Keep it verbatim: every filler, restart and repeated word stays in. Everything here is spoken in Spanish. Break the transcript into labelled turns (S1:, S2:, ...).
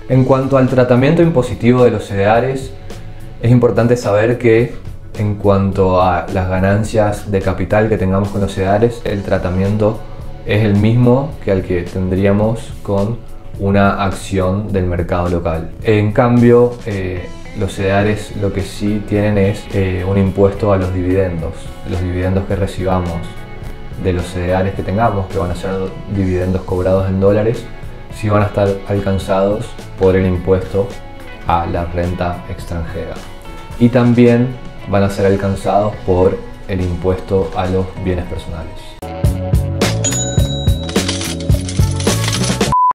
S1: En cuanto al tratamiento impositivo de los C D Rs, es importante saber que en cuanto a las ganancias de capital que tengamos con los C D Rs, el tratamiento es el mismo que el que tendríamos con una acción del mercado local. En cambio, eh, los C D Rs lo que sí tienen es eh, un impuesto a los dividendos. Los dividendos que recibamos de los C D Rs que tengamos, que van a ser dividendos cobrados en dólares, sí van a estar alcanzados por el impuesto a la renta extranjera. Y también van a ser alcanzados por el impuesto a los bienes personales.